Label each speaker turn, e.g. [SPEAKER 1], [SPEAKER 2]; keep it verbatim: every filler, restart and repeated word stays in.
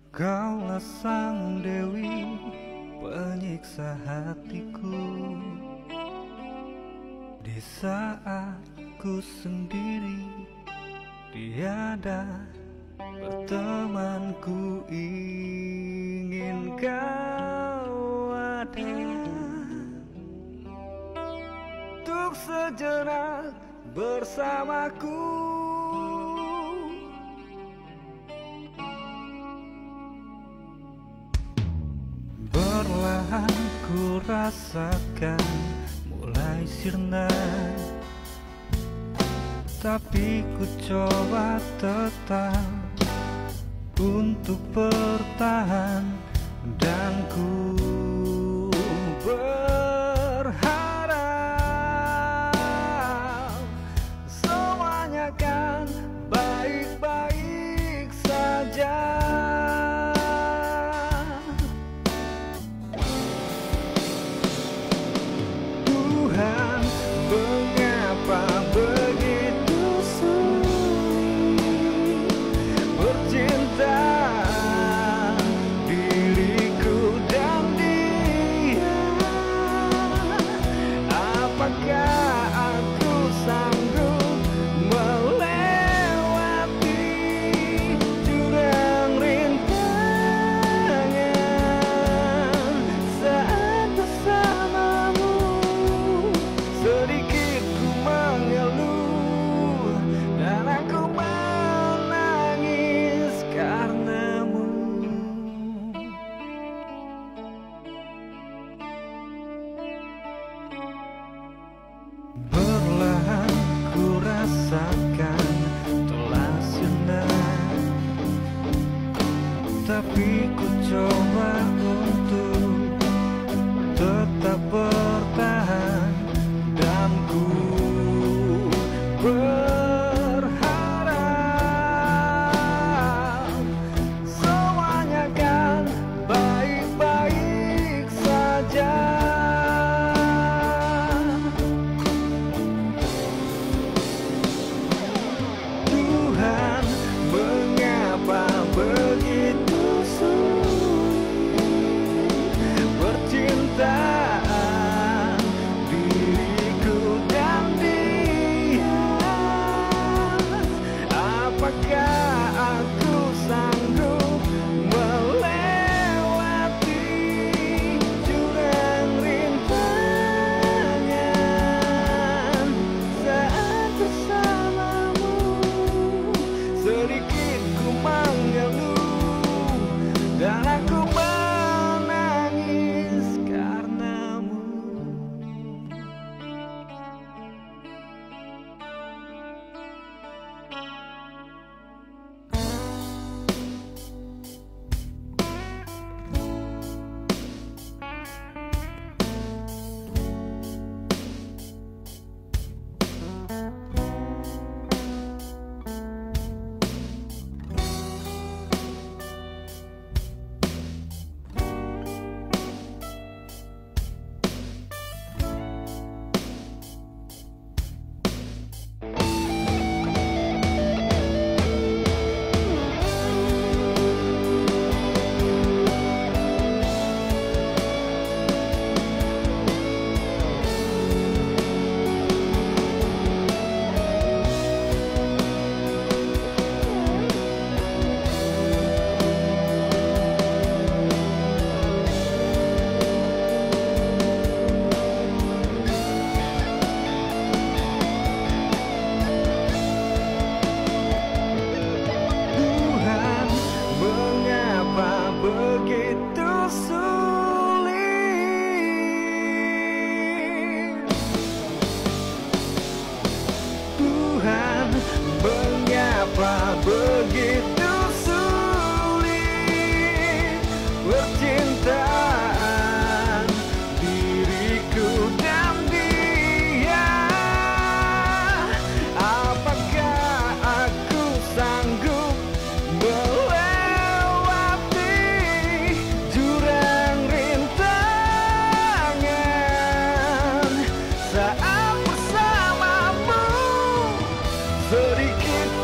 [SPEAKER 1] Kaulah sang dewi penyiksa hatiku. Di saat ku sendiri tiada berteman, ku ingin kau ada untuk sejenak bersamaku. Perlahan ku rasakan mulai sirna, tapi ku coba tetap untuk bertahan. Dan ku berharap semuanya kan baik-baik saja. Tuhan, mengapa begitu sulit bercinta diriku dan dia? Apakah aku sanggup melewati jurang rintangan saat bersamamu? Sedikit ku mengeluh dan aku menangis karenamu. Perlahan ku rasakan telah senang, tapi ku coba untuk tetap bertahan. Dan ku berharap semuanya kan baik-baik saja. Tuhan, mengapa begitu sulit bercinta diriku dan dia? Apakah aku sanggup melewati jurang rintangan saat bersamamu? Sedikit ku mengeluh dan aku menangis karenamu. Tuhan, mengapa begitu sulit? Tuhan, mengapa begitu sulit bercinta diriku dan dia? Apakah aku sanggup melewati jurang rintangan saat bersamamu? Sedikit